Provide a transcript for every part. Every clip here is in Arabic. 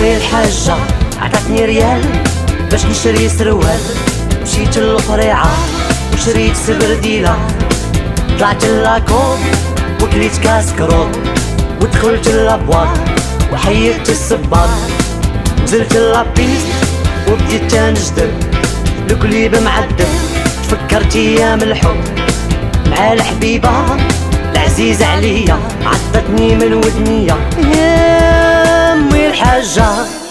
امي الحاجة عطاتني ريال باش نشري سروال. مشيت للقريعة وشريت سبرديلة، طلعت لاكوب وكليت كاس كروب، ودخلت لابواط وحيدت الصباط، نزلت لابيست وبديت تنجدب، الكليب معدب تفكرت ايام الحب مع الحبيبة العزيزة عليا، عطتني من ودنيا يا امي الحاجة.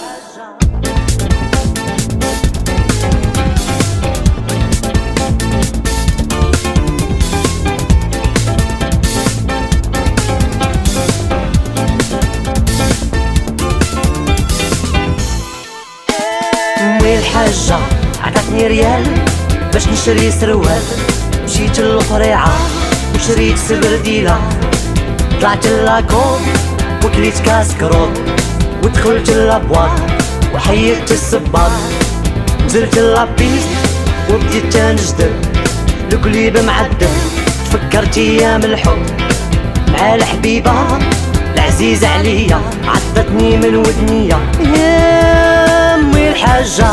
امي الحاجة عطاتني ريال باش نشري سروال. مشيت للقريعة وشريت سبرديلة، طلعت لاكوب وكليت كاس كروب، ودخلت لابواط وحيدت الصباط، نزلت لابيست وبديت تنجدب، الكليب معدب تفكرت ايام الحب مع الحبيبة العزيزة عليا، عطتني من ودنيا يا امي الحاجة.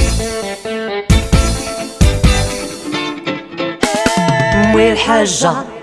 امي الحاجة